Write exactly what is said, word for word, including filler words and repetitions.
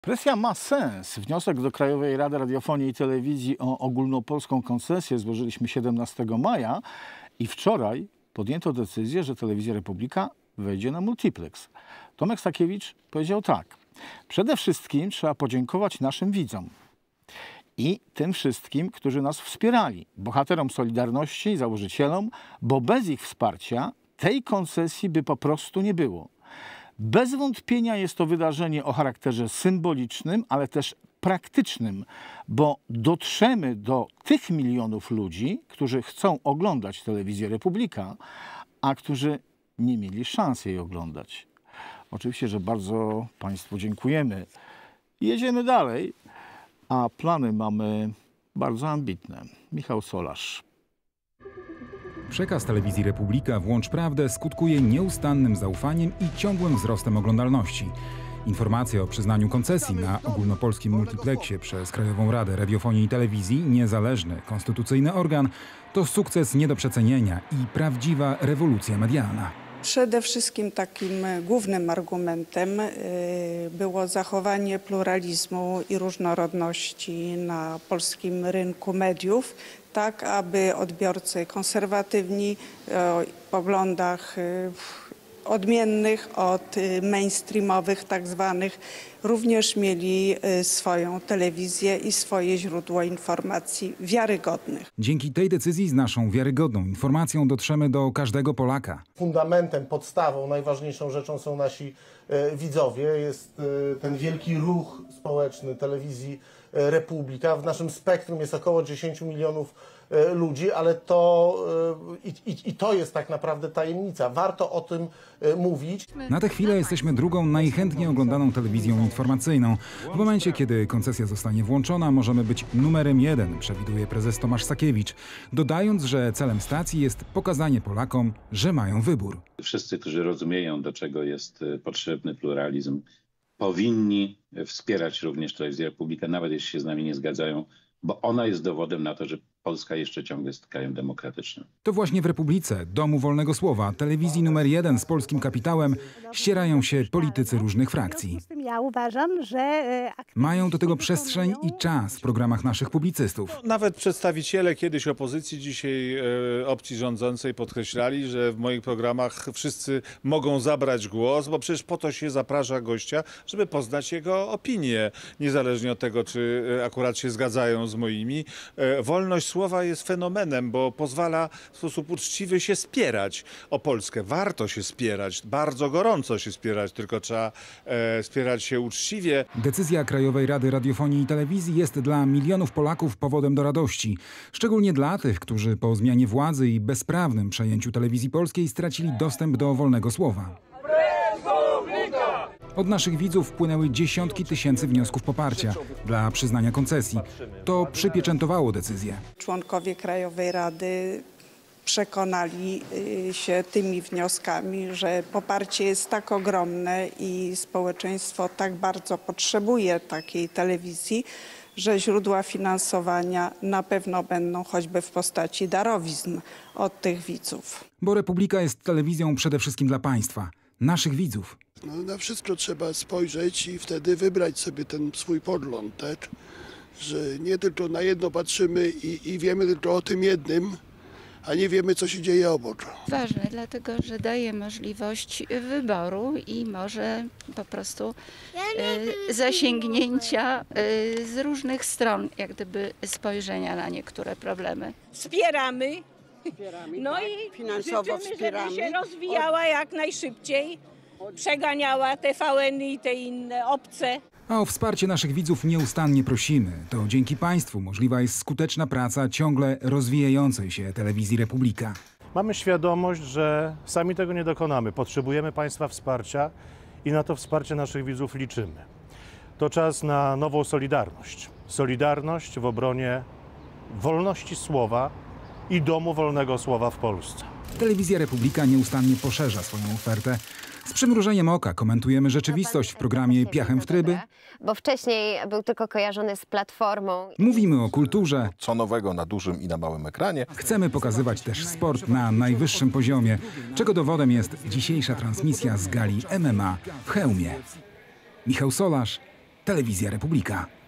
Presja ma sens. Wniosek do Krajowej Rady Radiofonii i Telewizji o ogólnopolską koncesję złożyliśmy siedemnastego maja i wczoraj podjęto decyzję, że Telewizja Republika wejdzie na multiplex. Tomek Stakiewicz powiedział tak. Przede wszystkim trzeba podziękować naszym widzom i tym wszystkim, którzy nas wspierali, bohaterom Solidarności i założycielom, bo bez ich wsparcia tej koncesji by po prostu nie było. Bez wątpienia jest to wydarzenie o charakterze symbolicznym, ale też praktycznym, bo dotrzemy do tych milionów ludzi, którzy chcą oglądać Telewizję Republika, a którzy nie mieli szans jej oglądać. Oczywiście, że bardzo Państwu dziękujemy. Jedziemy dalej, a plany mamy bardzo ambitne. Michał Solarz. Przekaz Telewizji Republika Włącz Prawdę skutkuje nieustannym zaufaniem i ciągłym wzrostem oglądalności. Informacje o przyznaniu koncesji na ogólnopolskim multiplexie przez Krajową Radę Radiofonii i Telewizji, niezależny, konstytucyjny organ, to sukces nie do przecenienia i prawdziwa rewolucja medialna. Przede wszystkim takim głównym argumentem było zachowanie pluralizmu i różnorodności na polskim rynku mediów, tak aby odbiorcy konserwatywni o poglądach odmiennych od mainstreamowych tak zwanych również mieli swoją telewizję i swoje źródło informacji wiarygodnych. Dzięki tej decyzji z naszą wiarygodną informacją dotrzemy do każdego Polaka. Fundamentem, podstawą, najważniejszą rzeczą są nasi e, widzowie. Jest e, ten wielki ruch społeczny Telewizji Republika. W naszym spektrum jest około dziesięć milionów e, ludzi, ale to e, i, i to jest tak naprawdę tajemnica. Warto o tym e, mówić. Na tę chwilę jesteśmy drugą najchętniej oglądaną telewizją informacyjną. W momencie, kiedy koncesja zostanie włączona, możemy być numerem jeden, przewiduje prezes Tomasz Sakiewicz, dodając, że celem stacji jest pokazanie Polakom, że mają wybór. Wszyscy, którzy rozumieją, do czego jest potrzebny pluralizm, powinni wspierać również Telewizję Republika, nawet jeśli się z nami nie zgadzają, bo ona jest dowodem na to, że Polska jeszcze ciągle jest krajem demokratycznym. To właśnie w Republice, domu wolnego słowa, telewizji numer jeden z polskim kapitałem, ścierają się politycy różnych frakcji. Ja uważam, że mają do tego przestrzeń i czas w programach naszych publicystów. Nawet przedstawiciele kiedyś opozycji, dzisiaj e, opcji rządzącej podkreślali, że w moich programach wszyscy mogą zabrać głos, bo przecież po to się zaprasza gościa, żeby poznać jego opinię, niezależnie od tego, czy akurat się zgadzają z moimi. E, wolność słowa jest fenomenem, bo pozwala w sposób uczciwy się spierać o Polskę. Warto się spierać, bardzo gorąco się spierać, tylko trzeba e, spierać się uczciwie. Decyzja Krajowej Rady Radiofonii i Telewizji jest dla milionów Polaków powodem do radości. Szczególnie dla tych, którzy po zmianie władzy i bezprawnym przejęciu Telewizji Polskiej stracili dostęp do wolnego słowa. Od naszych widzów wpłynęły dziesiątki tysięcy wniosków poparcia dla przyznania koncesji. To przypieczętowało decyzję. Członkowie Krajowej Rady przekonali się tymi wnioskami, że poparcie jest tak ogromne i społeczeństwo tak bardzo potrzebuje takiej telewizji, że źródła finansowania na pewno będą choćby w postaci darowizn od tych widzów. Bo Republika jest telewizją przede wszystkim dla państwa, naszych widzów. No, na wszystko trzeba spojrzeć i wtedy wybrać sobie ten swój pogląd, tak? Że nie tylko na jedno patrzymy i, i wiemy tylko o tym jednym, a nie wiemy, co się dzieje obok. Ważne, dlatego że daje możliwość wyboru i może po prostu e, zasięgnięcia e, z różnych stron, jak gdyby spojrzenia na niektóre problemy. Wspieramy, wspieramy no tak? i finansowo życzymy, wspieramy. żeby się rozwijała jak najszybciej, przeganiała T V N-y i te inne obce. A o wsparcie naszych widzów nieustannie prosimy. To dzięki państwu możliwa jest skuteczna praca ciągle rozwijającej się Telewizji Republika. Mamy świadomość, że sami tego nie dokonamy. Potrzebujemy państwa wsparcia i na to wsparcie naszych widzów liczymy. To czas na nową solidarność. Solidarność w obronie wolności słowa i domu wolnego słowa w Polsce. Telewizja Republika nieustannie poszerza swoją ofertę. Z przymrużeniem oka komentujemy rzeczywistość w programie Piachem w tryby. Bo wcześniej był tylko kojarzony z Platformą. Mówimy o kulturze. Co nowego na dużym i na małym ekranie. Chcemy pokazywać też sport na najwyższym poziomie, czego dowodem jest dzisiejsza transmisja z gali M M A w Chełmie. Michał Solarz, Telewizja Republika.